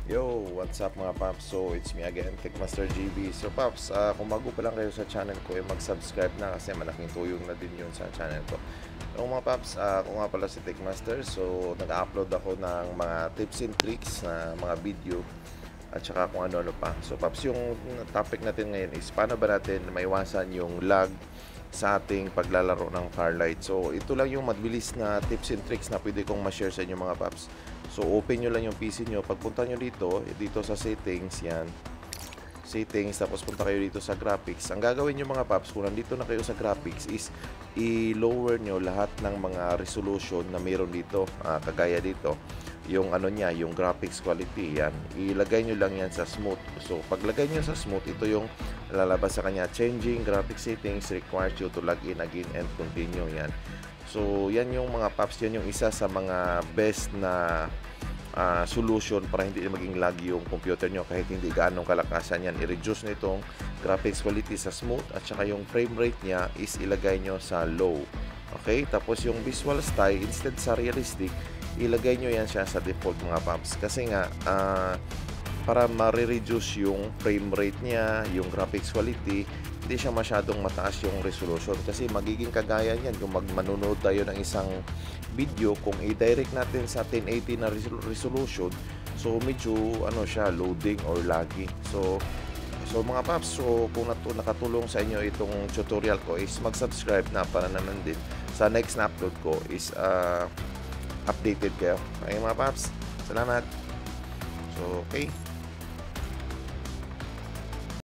Yo, what's up mga paps? So, it's me again, Techmaster GB. So, paps, kung bago pa lang kayo sa channel ko, mag-subscribe na kasi malaking tuyong na din yun sa channel ko. So, mga paps, ako nga pala si Techmaster. So, nag-upload ako ng mga tips and tricks na mga video at saka kung ano-ano pa. So, paps, yung topic natin ngayon is paano ba natin maiwasan yung lag sa ating paglalaro ng Farlight. So, ito lang yung mabilis na tips and tricks na pwede kong ma-share sa inyo mga paps. So, open nyo lang yung PC nyo. Pagpunta nyo dito sa settings, yan. Settings, tapos punta kayo dito sa graphics. Ang gagawin nyo mga paps, kung nandito na kayo sa graphics, is i-lower nyo lahat ng mga resolution na meron dito. Kagaya dito, yung ano niya, yung graphics quality, yan. Ilagay nyo lang yan sa smooth. So, paglagay nyo sa smooth, ito yung lalabas sa kanya. Changing graphic settings requires you to log in again and continue, yan. So, yan yung mga paps, yan yung isa sa mga best na solution para hindi maging lag yung computer nyo kahit hindi gaanong kalakasan yan. I-reduce nyo itong graphics quality sa smooth at saka yung frame rate nya is ilagay nyo sa low. Okay? Tapos yung visual style, instead sa realistic, ilagay nyo yan siya sa default mga paps. Kasi nga, para ma-reduce yung frame rate niya, yung graphics quality, hindi siya masyadong mataas yung resolution kasi magiging kagaya niyan kung manonood tayo ng isang video, kung i-direct natin sa 1080 na resolution, so medyo ano siya, loading or laggy. So mga paps, so kung nakatulong sa inyo itong tutorial ko, is mag-subscribe na para naman din sa next na upload ko is updated kayo. Okay mga paps, salamat. So okay.